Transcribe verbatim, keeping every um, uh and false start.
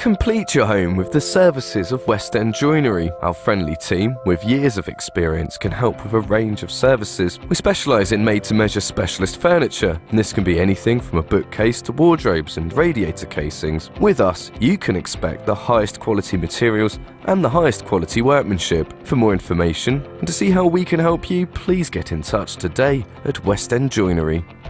Complete your home with the services of End Joinery. Our friendly team, with years of experience, can help with a range of services. We specialise in made-to-measure specialist furniture, and this can be anything from a bookcase to wardrobes and radiator casings. With us, you can expect the highest quality materials and the highest quality workmanship. For more information and to see how we can help you, please get in touch today at End Joinery.